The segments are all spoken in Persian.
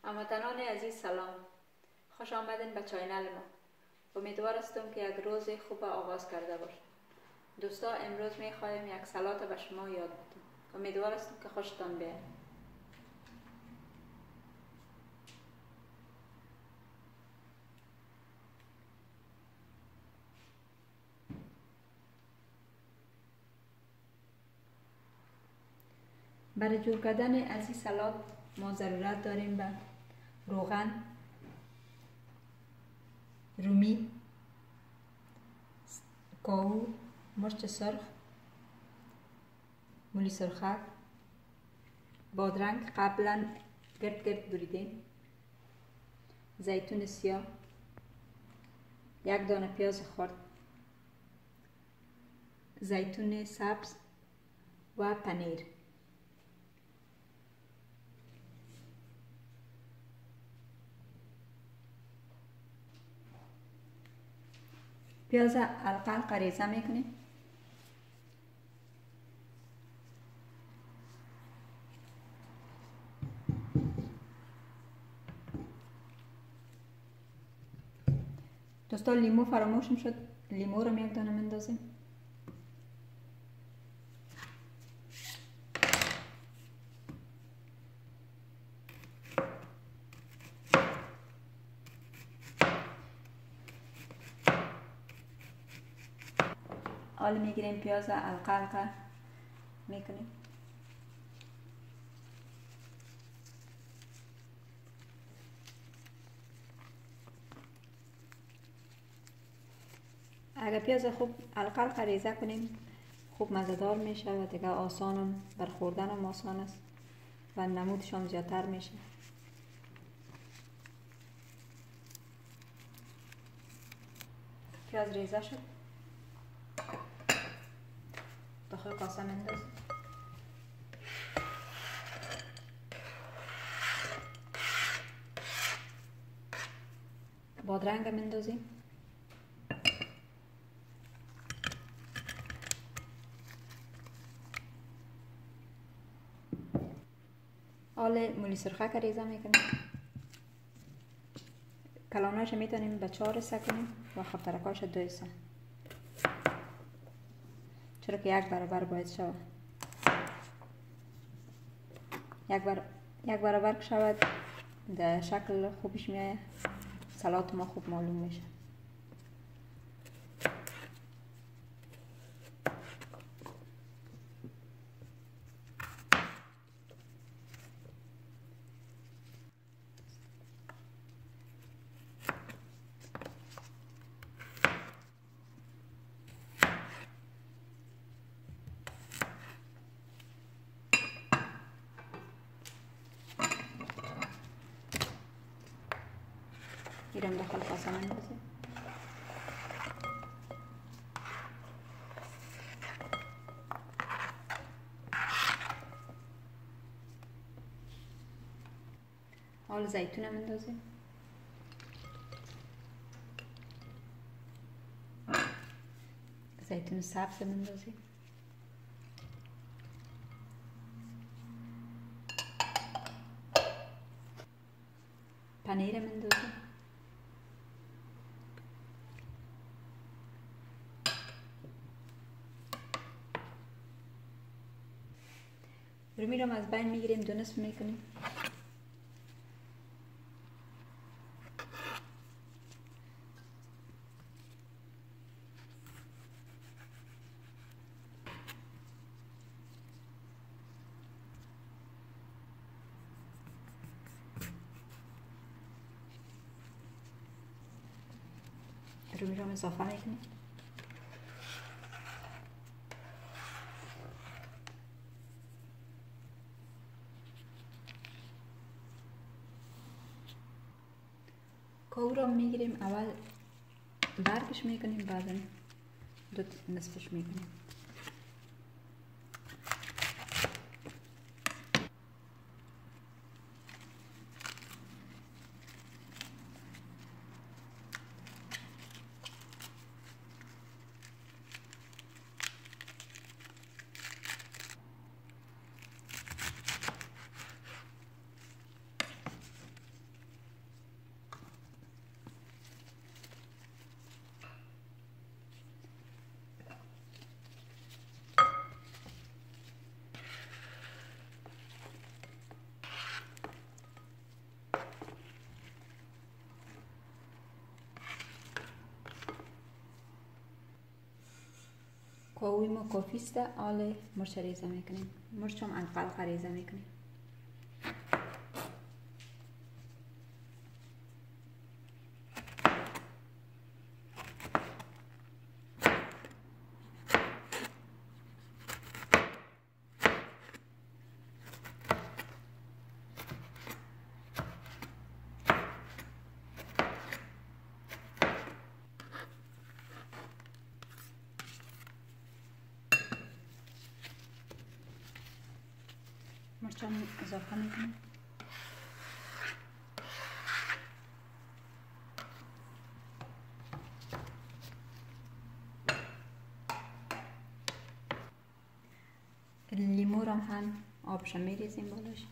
هموطنان عزیز سلام، خوش آمدین به چینل ما. امیدوار هستم که یک روز خوب آغاز کرده باشید. دوستا، امروز می خواهیم یک سالات به شما یاد بدیم. امیدوار هستم که خوشتان بیاد. برای جور کردن از این سالاد ما ضرورت داریم به روغن، رومی، کاهو، مرچ سرخ، مولی سرخک، بادرنگ قبلا گرد بریدیم، زیتون سیاه، یک دانه پیاز خرد، زیتون سبز و پنیر. پیاز القلق ریزه میکنیم. دوستان، لیمو فراموشم شد، لیمو رو یک دانه مندازیم. حالا میگیریم پیاز القلقه میکنیم. اگر پیاز خوب القلقه ریزه کنیم خوب مزه‌دار میشه و دیگه آسانم برخوردن هم آسان است و نمودش هم زیادتر میشه. پیاز ریزه شد، داخل کاسه مندازیم. بادرنگ مندازیم. حالا مولی سرخک ریزه میکنیم. کلاناش میتونیم به 4 حصه کنیم و خفترکاش 2 حصه، چرا که یک برابر باید شود. یک برابر که شود در شکل خوبش میاد، سالات ما خوب معلوم میشه. میرم داخل کاسه مندازیم. حالا زیتون مندازیم. زیتون سبز مندازیم. پنیر مندازیم. رومی رو از بین میگیریم، 2 نصف میکنیم. رومی رو اضافه میکنیم. کاهو رو میگیریم، اول برگش میکنیم، بعدا 2 نصفش میکنیم. پاوی ما کافی است. آل مرچ ریزه میکنیم. مرچ هم انقلق ریزه میکنیم. مرچم اضافه میکنیم. لیمو را هم آبش میریزیم بالاش.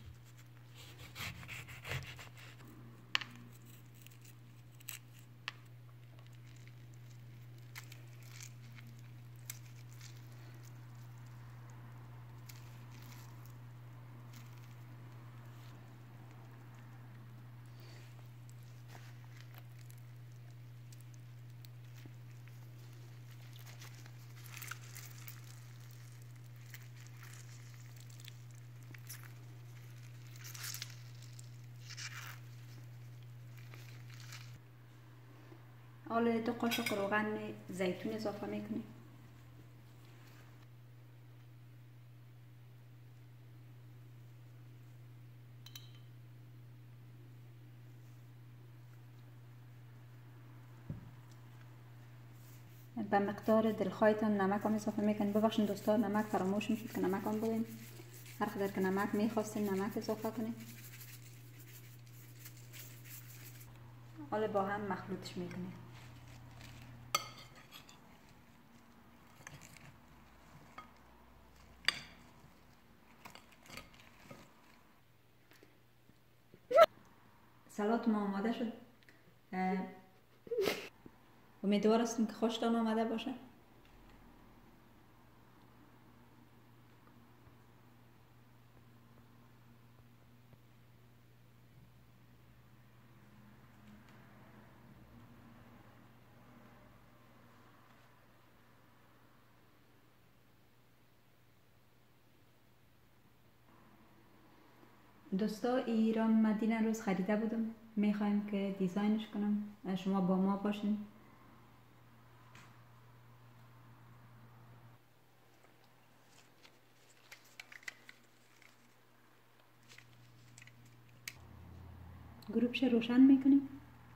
حالا 2 قاشق روغن زیتون اضافه میکنیم. به مقدار دلخواهتان نمک هم اضافه میکنیم. ببخشید دوستان نمک فراموش میشد که نمک هم بدیم. هر قدر که نمک میخواستین نمک اضافه کنیم. حالا با هم مخلوطش میکنیم. سالاد ما آماده شد. امیدوار هستم که خوشتان آمده باشه. دوستا ایران مدینه روز خریده بودم. میخوایم که دیزاینش کنم. شما با ما باشین. گروپش روشن میکنیم.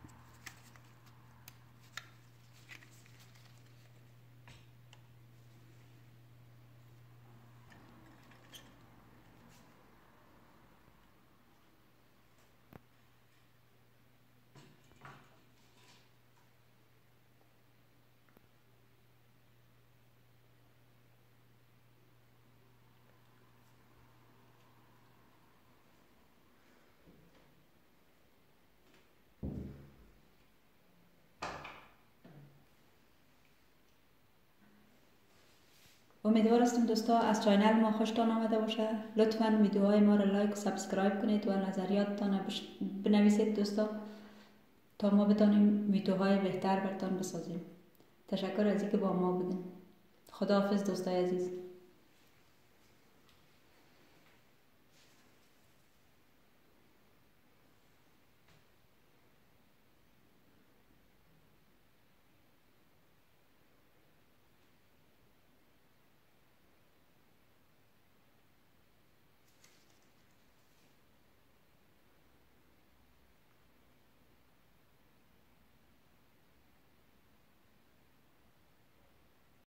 امیدوار هستم دوستا از چینل ما خوشتان آمده باشه. لطفاً ویدیوهای ما را لایک و سابسکرایب کنید و نظریاتتان بنویسید دوستا، تا ما بتانیم ویدیوهای بهتر براتون بسازیم. تشکر از اینکه با ما بودین. خداحافظ دوستای عزیز.